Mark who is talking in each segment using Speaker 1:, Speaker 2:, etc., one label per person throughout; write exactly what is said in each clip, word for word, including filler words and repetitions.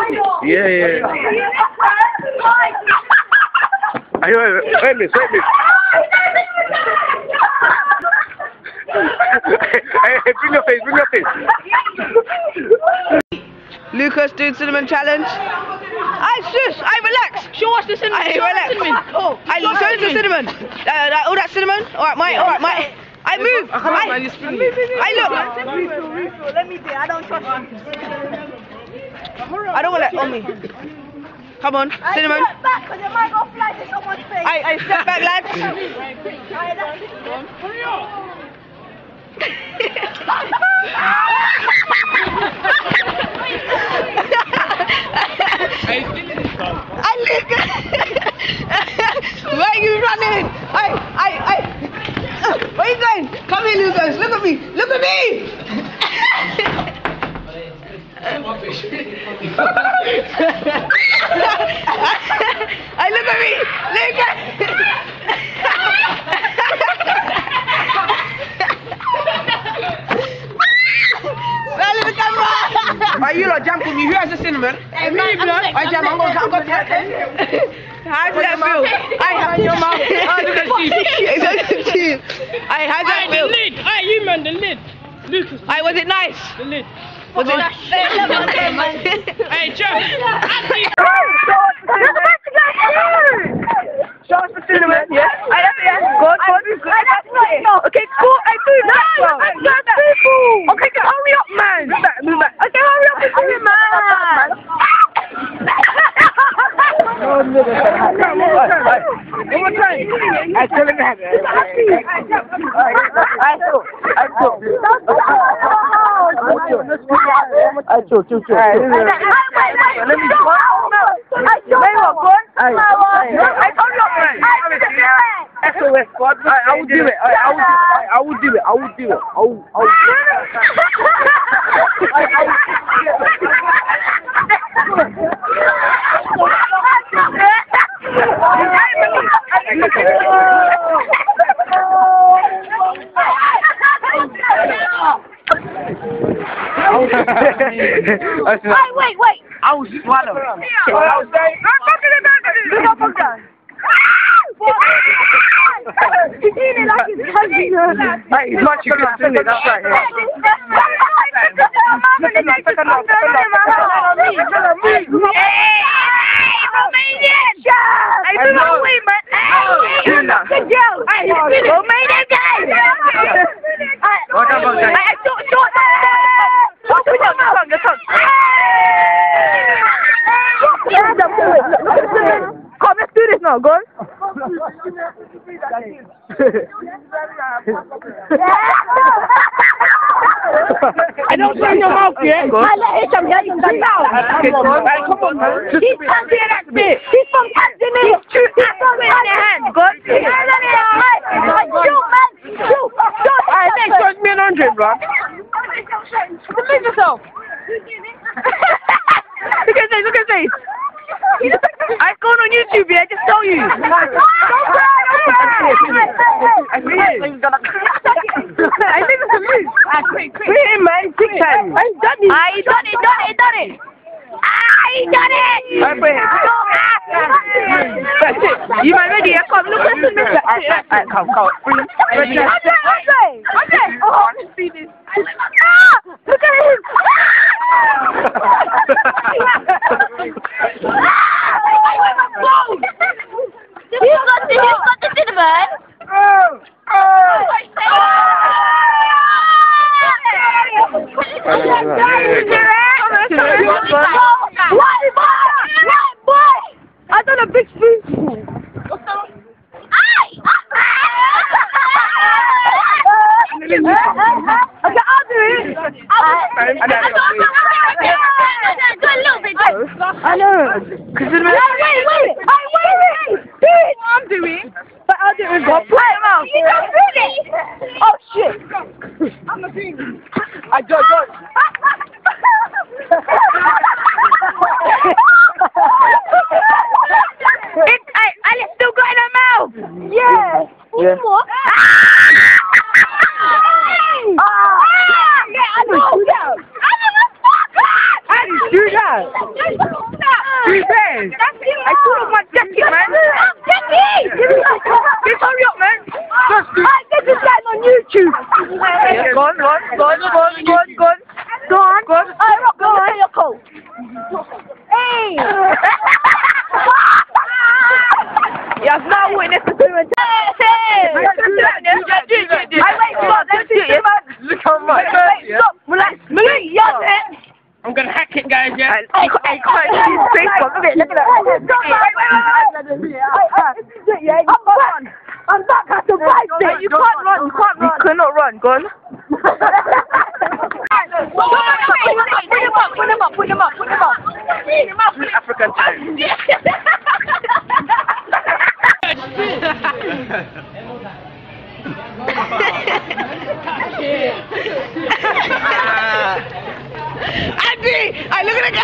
Speaker 1: Yeah, yeah. Hey, wait, wait, miss, wait, miss. Hey, hey, bring your face, bring your face.
Speaker 2: Lucas doing cinnamon challenge. I sus, I relax.
Speaker 3: Show us the cinnamon.
Speaker 2: I relax.
Speaker 3: Oh,
Speaker 2: I show us the cinnamon. Uh, that, all that cinnamon. All right, mate. All right, mate. I move. I, I, I look.
Speaker 3: Let me do it. I don't trust you.
Speaker 2: I don't want that on me. Come on, cinnamon.
Speaker 3: I step back because it might go fly to someone's face.
Speaker 2: I, I step back, lads. I look. Where are you running? I, I, I. Where are you going? Come here, Lucas. Look at me. Look at me. I look at me. Look at. Smell the camera. Are you lot jump with me? Who has the cinnamon?
Speaker 3: Hey, me, blood.
Speaker 2: I jump. I'm going. I'm going to. How does that feel? I have your mouth. Oh, look at you. It's on the cheese. I how does that feel?
Speaker 4: The lid. Hey, you man, the lid. Lucas.
Speaker 2: I was it nice?
Speaker 4: The lid.
Speaker 2: Was it?
Speaker 4: Hey, Jeff.
Speaker 2: Show us the cinnamon, yes? I have it, yes. Good, good, good. No, okay, cool. I do that. No, I'm not people. Okay, hurry up, man. Move back, move back. Okay, hurry up, hurry up, man. One more time. I still in that. I saw. I saw. I saw. Chill, chill, chill. Let me go. I saw. I told you. S O S squad. I, I will do it. I, I will do it. I will do it. I will do it. I will. I will. I, I will.
Speaker 3: Wait, wait, wait.
Speaker 2: I will swallow. I will say.
Speaker 3: He's eating like his cousin.
Speaker 2: Hey, he's not you can sing it, that's right.
Speaker 3: Romanian! Hey, do not wait, man. Hey, good girl. Hey, Romanian guy. Hey, short, short. Short, your tongue, your tongue. Come, let's do this now, go on.
Speaker 2: I don't turn your mouth, yeah?
Speaker 3: I let him hear you come down.
Speaker 2: Come on, man.
Speaker 3: He's Tanzania, that's it. He's from Tanzania. He's from in your hand. Go on. Shoot, man. Shoot. Shoot.
Speaker 2: Alright, next one's me an hundred, bro.
Speaker 3: Defend yourself.
Speaker 2: Look at this, look at this. I've gone on YouTube, yeah, just tell you.
Speaker 3: Don't cry, don't cry.
Speaker 2: I see it. I think it's a move. Quick, quick. Put it in, man. Quick time. I've done it.
Speaker 3: I done it, done it, done it. I done it.
Speaker 2: I put it. That's it. You man ready? I come. Look at this. Alright, come, come. Ready?
Speaker 3: Andre, Andre, Andre. Oh, I want to see this. Ah, look at him. He's got the, he's got the cinnamon. Oh, oh. White boy! White boy! I done a big spoon. Okay, I'll do it. I'll do it. Go a little bit.
Speaker 2: I know. Cause wait,
Speaker 3: wait, wait, wait. Wait, wait, wait. Do it.
Speaker 2: I'm doing.
Speaker 3: But I'll do it with God. Play him out. You don't do it. Oh, shit.
Speaker 2: I'm the king. I don't go.
Speaker 3: It, I, I still got in her mouth. Yeah.
Speaker 2: Yeah.
Speaker 3: What? Ah! Ah! Yeah, I know. I
Speaker 2: Do that. Do that. I put on my jacket, man.
Speaker 3: Jackie!
Speaker 2: Just hurry up, man. Just do.
Speaker 3: I get this guy on YouTube.
Speaker 2: Yeah, go on, go on, go on, go on, go on, go on.
Speaker 3: Go on.
Speaker 2: Go on.
Speaker 3: Alright, Rock, go on. Your coat. Hey!
Speaker 2: You have no witness to do it.
Speaker 3: Hey!
Speaker 2: Do that, do that, do that, do that.
Speaker 3: I wait, stop, let's do it, man.
Speaker 2: Look how much.
Speaker 3: Wait, stop, relax. Malik, yes, man.
Speaker 4: I'm gonna hack it, guys, yeah?
Speaker 2: I can't see his face, look at it, look at that.
Speaker 3: Wait, wait, wait, wait. I'm back. I'm back at the right thing.
Speaker 2: You can't run, you can't run. You cannot run, go on.
Speaker 3: Put him up, put him up, put him up, put him up. Put him up.
Speaker 2: African time.
Speaker 4: Andy! I look at the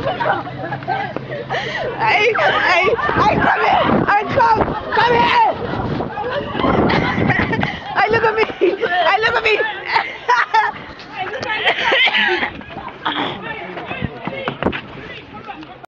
Speaker 4: Hey, hey, hey, come here! I come, come here!